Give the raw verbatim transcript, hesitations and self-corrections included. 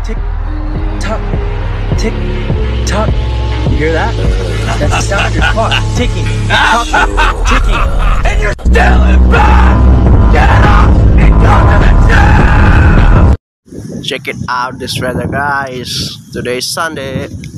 tick tock, tick tock. You hear that? That's the sound of your clock ticking, tock, ticking. And you're still in bed! Get up and go to the gym! Check it out this weather, guys. Today's Sunday.